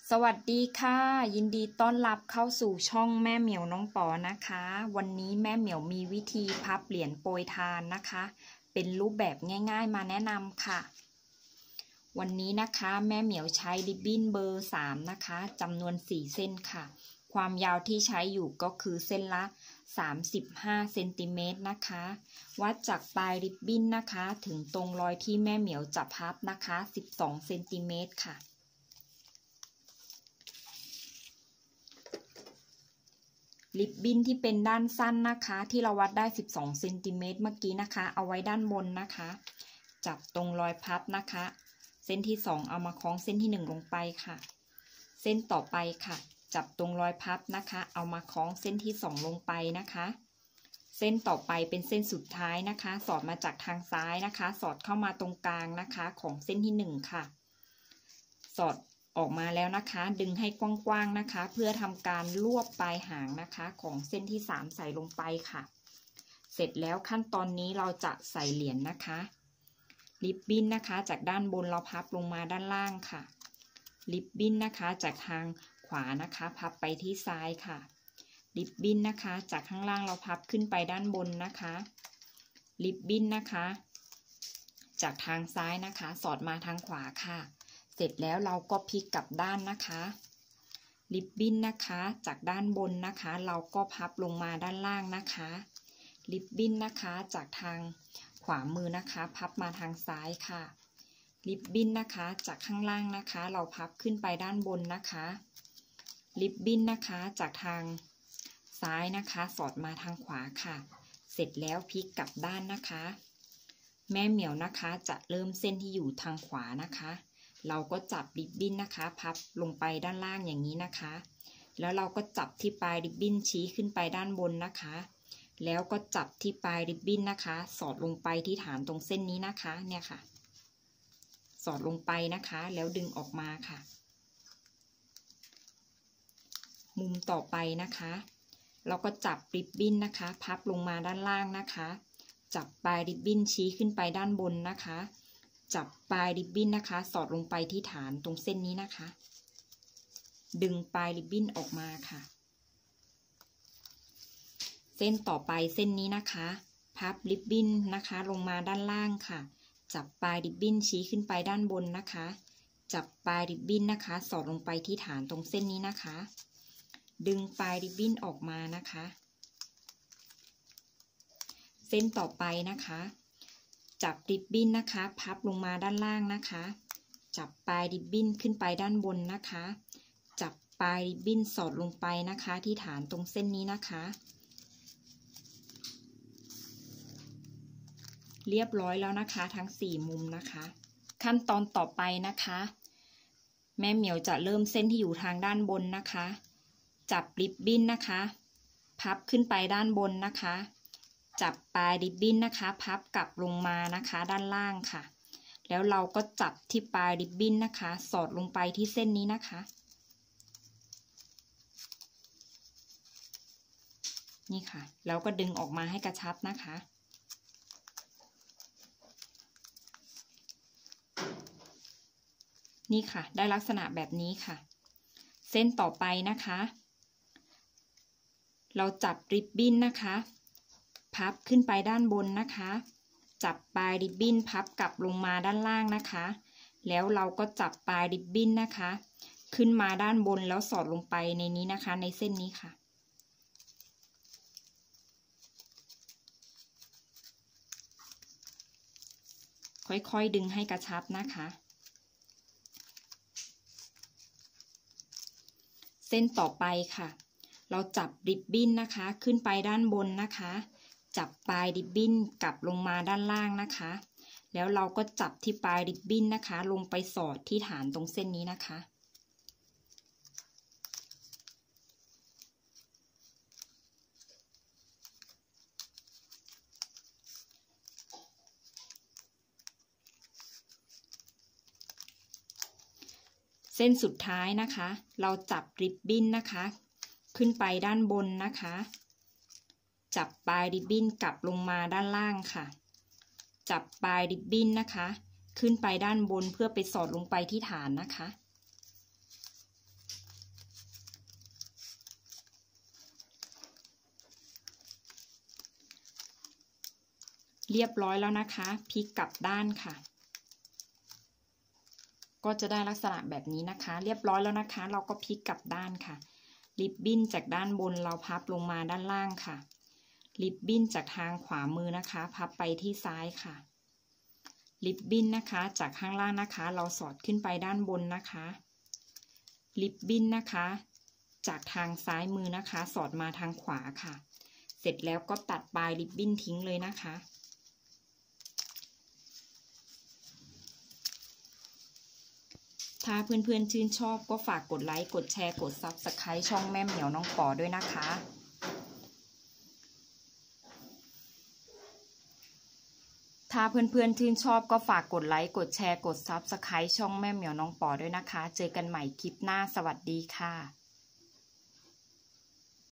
สวัสดีค่ะยินดีต้อนรับเข้าสู่ช่องแม่เหมียวน้องปอนะคะวันนี้แม่เหมียวมีวิธีพับเหรียญโปรยทานนะคะเป็นรูปแบบง่ายๆมาแนะนำค่ะวันนี้นะคะแม่เหมียวใช้ริบบิ้นเบอร์3นะคะจำนวน4เส้นค่ะความยาวที่ใช้อยู่ก็คือเส้นละ35เซนติเมตรนะคะวัดจากปลายริบบิ้นนะคะถึงตรงรอยที่แม่เหมียวจะพับนะคะ12เซนติเมตรค่ะริบบิ้นที่เป็นด้านสั้นนะคะที่เราวัดได้12เซนติเมตรเมื่อกี้นะคะเอาไว้ด้านบนนะคะจับตรงรอยพับนะคะเส้นที่2เอามาคล้องเส้นที่1ลงไปค่ะเส้นต่อไปค่ะจับตรงรอยพับนะคะเอามาคล้องเส้นที่2ลงไปนะคะเส้นต่อไปเป็นเส้นสุดท้ายนะคะสอดมาจากทางซ้ายนะคะสอดเข้ามาตรงกลางนะคะของเส้นที่1ค่ะสอดออกมาแล้วนะคะดึงให้กว้างๆนะคะเพื่อทำการรวบปลายหางนะคะของเส้นที่3ใส่ลงไปค่ะเสร็จแล้วขั้นตอนนี้เราจะใส่เหรียญนะคะริบบิ้นนะคะจากด้านบนเราพับลงมาด้านล่างค่ะริบบิ้นนะคะจากทางขวานะคะพับไปที่ซ้ายค่ะริบบิ้นนะคะจากข้างล่างเราพับขึ้นไปด้านบนนะคะริบบิ้นนะคะจากทางซ้ายนะคะสอดมาทางขวาค่ะเสร็จแล้วเราก็พลิกกลับด้านนะคะริบบิ้นนะคะจากด้านบนนะคะเราก็พับลงมาด้านล่างนะคะริบบิ้นนะคะจากทางขวามือนะคะพับมาทางซ้ายค่ะริบบิ้นนะคะจากข้างล่างนะคะเราพับขึ้นไปด้านบนนะคะริบบิ้นนะคะจากทางซ้ายนะคะสอดมาทางขวาค่ะเสร็จแล้วพลิกกลับด้านนะคะแม่เหมียวนะคะจะเริ่มเส้นที่อยู่ทางขวานะคะเราก็จับริบบิ้นนะคะพับลงไปด้านล่างอย่างนี้นะคะแล้วเราก็จับที่ปลายริบบิ้นชี้ขึ้นไปด้านบนนะคะแล้วก็จับที่ปลายริบบิ้นนะคะสอดลงไปที่ฐานตรงเส้นนี้นะคะเนี่ยค่ะสอดลงไปนะคะแล้วดึงออกมาค่ะมุมต่อไปนะคะเราก็จับริบบิ้นนะคะพับลงมาด้านล่างนะคะจับปลายริบบิ้นชี้ขึ้นไปด้านบนนะคะจับปลายริบบิ้นนะคะสอดลงไปที่ฐานตรงเส้นนี้นะคะดึงปลายริบบิ้นออกมาค่ะเส้นต่อไปเส้นนี้นะคะพับริบบิ้นนะคะลงมาด้านล่างค่ะจับปลายริบบิ้นชี้ขึ้นไปด้านบนนะคะจับปลายริบบิ้นนะคะสอดลงไปที่ฐานตรงเส้นนี้นะคะดึงปลายริบบิ้นออกมานะคะเส้นต่อไปนะคะจับริบบิ้นนะคะพับลงมาด้านล่างนะคะจับปลายริบบิ้นขึ้นไปด้านบนนะคะจับปลายริบบิ้นสอดลงไปนะคะที่ฐานตรงเส้นนี้นะคะเรียบร้อยแล้วนะคะทั้ง4มุมนะคะขั้นตอนต่อไปนะคะแม่เหมียวจะเริ่มเส้นที่อยู่ทางด้านบนนะคะจับริบบิ้นนะคะพับขึ้นไปด้านบนนะคะจับปลายริบบิ้นนะคะพับกลับลงมานะคะด้านล่างค่ะแล้วเราก็จับที่ปลายริบบิ้นนะคะสอดลงไปที่เส้นนี้นะคะนี่ค่ะแล้วก็ดึงออกมาให้กระชับนะคะนี่ค่ะได้ลักษณะแบบนี้ค่ะเส้นต่อไปนะคะเราจับริบบิ้นนะคะพับขึ้นไปด้านบนนะคะจับปลายริบบิ้นพับกลับลงมาด้านล่างนะคะแล้วเราก็จับปลายริบบิ้นนะคะขึ้นมาด้านบนแล้วสอดลงไปในนี้นะคะในเส้นนี้ค่ะค่อยๆดึงให้กระชับนะคะเส้นต่อไปค่ะเราจับริบบิ้นนะคะขึ้นไปด้านบนนะคะจับปลายริบบิ้นกลับลงมาด้านล่างนะคะแล้วเราก็จับที่ปลายริบบิ้นนะคะลงไปสอดที่ฐานตรงเส้นนี้นะคะเส้นสุดท้ายนะคะเราจับริบบิ้นนะคะขึ้นไปด้านบนนะคะจับปลายริบบิ้นกลับลงมาด้านล่างค่ะจับปลายริบบิ้นนะคะขึ้นไปด้านบนเพื่อไปสอดลงไปที่ฐานนะคะเรียบร้อยแล้วนะคะพลิกกลับด้านค่ะก็จะได้ลักษณะแบบนี้นะคะเรียบร้อยแล้วนะคะเราก็พลิกกลับด้านค่ะริบบิ้นจากด้านบนเราพับลงมาด้านล่างค่ะริบบิ้นจากทางขวามือนะคะพับไปที่ซ้ายค่ะริบบิ้นนะคะจากข้างล่างนะคะเราสอดขึ้นไปด้านบนนะคะริบบิ้นนะคะจากทางซ้ายมือนะคะสอดมาทางขวาค่ะเสร็จแล้วก็ตัดปลายริบบิ้นทิ้งเลยนะคะถ้าเพื่อนๆชื่นชอบก็ฝากกดไลค์กดแชร์กด Subscribe ช่องแม่เหมียวน้องปอด้วยนะคะถ้าเพื่อนๆชื่นชอบก็ฝากกดไลค์กดแชร์กด Subscribe ช่องแม่เหมียวน้องปอด้วยนะคะเจอกันใหม่คลิปหน้าสวัสดีค่ะ